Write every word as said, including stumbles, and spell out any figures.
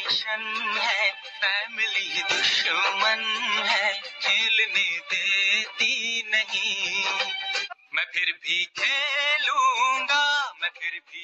Action है, family दुश्मन है, खेलने देती नहीं। मैं फिर भी खेलूंगा, मैं फिर भी